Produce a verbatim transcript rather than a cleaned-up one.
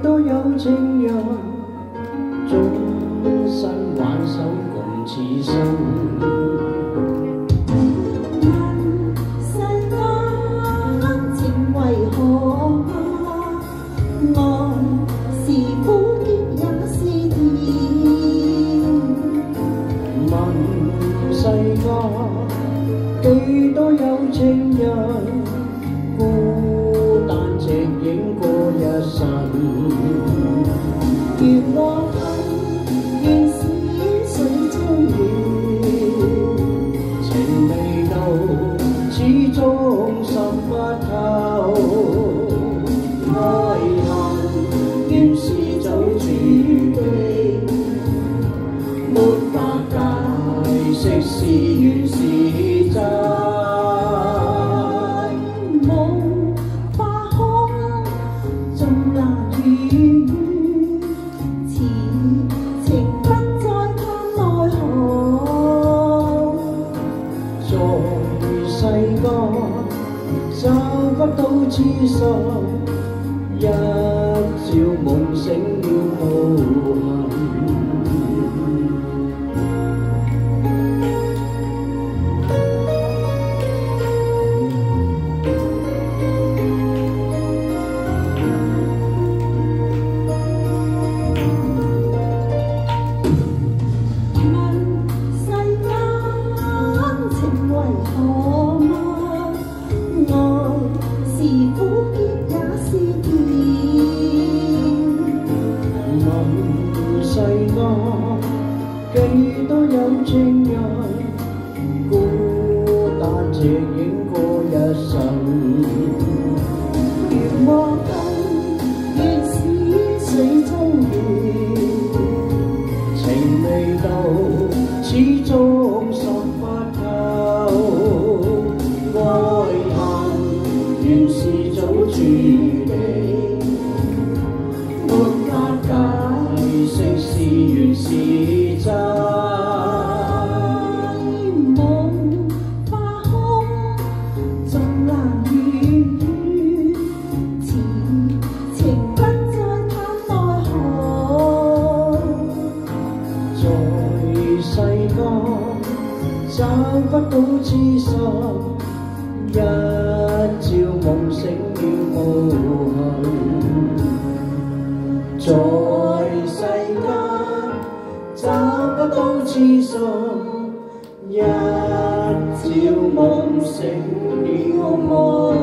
多有情人终身挽手共此生。世間幾多有情人，孤單隻影過一生。願我恨，願是水中月，情未到，始終滲不透。愛恨，願是早注定，沒法解釋是緣是真，無法可縱難遇，此情不再探奈何。在世間找不到痴心，一朝夢醒了無痕。世間幾多有情人，孤單隻影過一生。願我恨，願是水中月，情未到，始終滲不透。愛恨原是早注定，沒法解釋是緣是真，無法空，縱難遇，此情不再探奈何。在世間找不到痴心，一朝夢醒了無痕。在世間找不到痴心，一朝夢醒了無痕。